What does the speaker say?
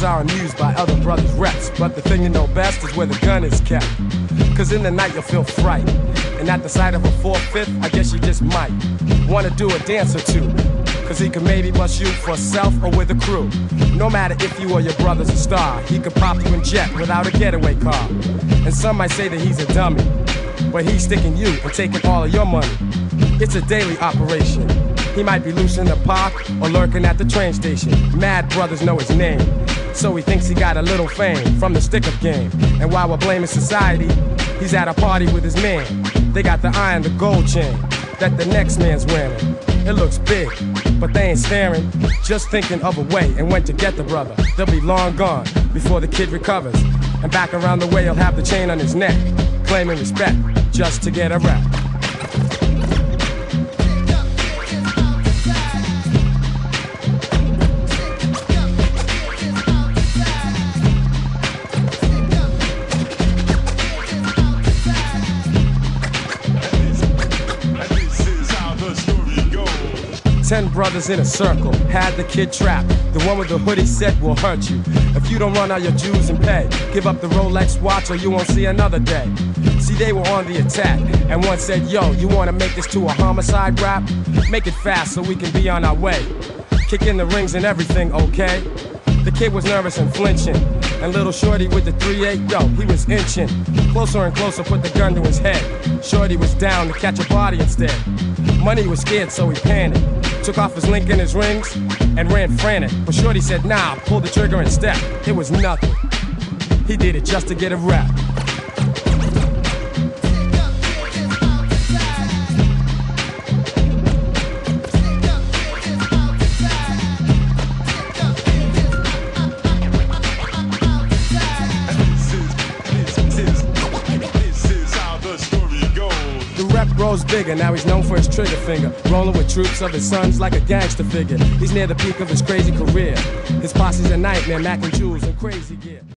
brothers are amused by other brothers' reps, but the thing you know best is where the gun is kept. Cause in the night you'll feel fright, and at the sight of a 4/5, I guess you just might wanna do a dance or two. Cause he could maybe bust you for self or with a crew. No matter if you or your brother's a star, he could pop you in jet without a getaway car. And some might say that he's a dummy, but he's sticking you and taking all of your money. It's a daily operation. He might be loose in the park or lurking at the train station. Mad brothers know his name, so he thinks he got a little fame from the stick-up game. And while we're blaming society, he's at a party with his man. They got the eye and the gold chain that the next man's wearing. It looks big, but they ain't staring, just thinking of a way and when to get the brother. They'll be long gone before the kid recovers, and back around the way he'll have the chain on his neck, claiming respect just to get a rap. 10 brothers in a circle, had the kid trapped. The one with the hoodie said will hurt you if you don't run out your dues and pay. Give up the Rolex watch or you won't see another day. See, they were on the attack, and one said, yo, you wanna make this to a homicide rap? Make it fast so we can be on our way. Kick in the rings and everything, okay? The kid was nervous and flinching, and little shorty with the 3-8, yo, he was inching. Closer and closer, put the gun to his head. Shorty was down to catch a body instead. Money was scared, so he panicked. Took off his link and his rings and ran frantic. But Shorty said, nah, pull the trigger and step. It was nothing. He did it just to get a rap. Grows bigger, now he's known for his trigger finger. Rolling with troops of his sons like a gangster figure. He's near the peak of his crazy career. His posse's a nightmare, Mac and Jules and crazy gear.